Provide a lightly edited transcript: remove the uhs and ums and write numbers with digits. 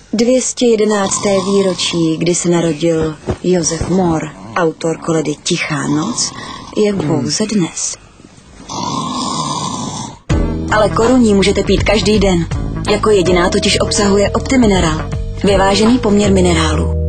211. výročí, kdy se narodil Josef Mohr, autor koledy Tichá noc, je pouze dnes. Ale koruní můžete pít každý den. Jako jediná totiž obsahuje Optimineral. Vyvážený poměr minerálů.